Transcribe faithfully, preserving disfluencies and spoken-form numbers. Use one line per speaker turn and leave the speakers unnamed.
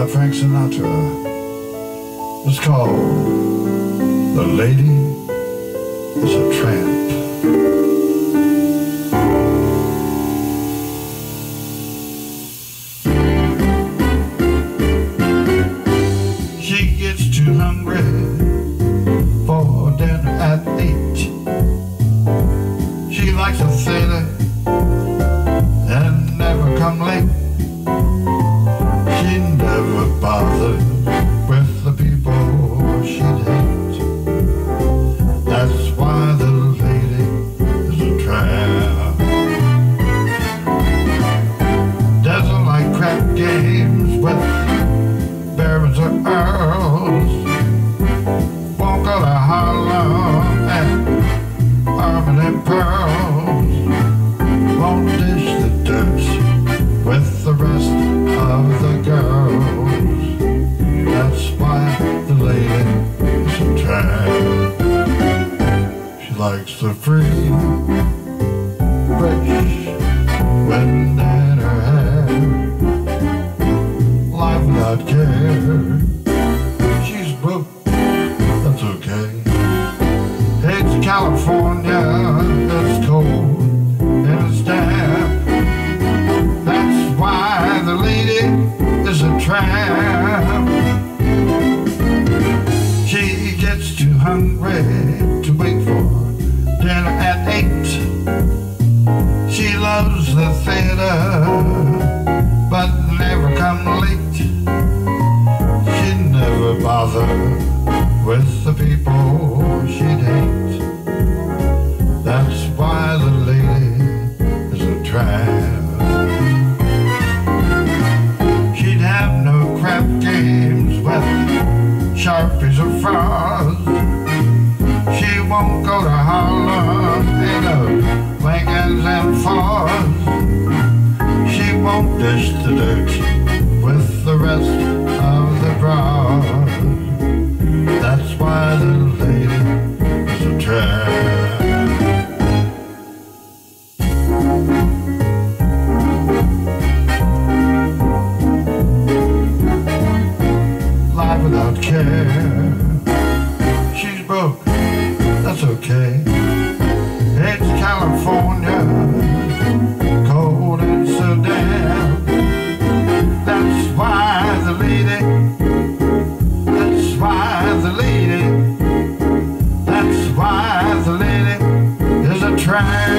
by Frank Sinatra. It's called The Lady is a Tramp. She gets too hungry for dinner at eight. She likes a theater and never come late. She never bothered with the people she'd hate. That's why the lady is a tramp. Doesn't like crap games with barons or earls. Won't go to Harlem and Armin and Pearls. Won't dish the dirt with the rest of the girls. That's why the lady is a tramp. She likes the free, fresh wind in her hair, life without care. She's broke, that's okay. It's California, it's cold and it's damp. That's why the lady is a tramp. She gets too hungry to wait for dinner at eight. She loves the theater but never come late. She never bothered with the people she'd hate. That's why the lady is a tramp. She'd have no crap games with Sharpies or frogs. She won't go to Harlem in no Lincolns and Fords. She won't dish the dirt with the rest of the broad. That's why the lady is a tramp. Life without care. She's broke, that's okay. It's California, cold and so damp. That's why the lady, that's why the lady, that's why the lady is a tramp.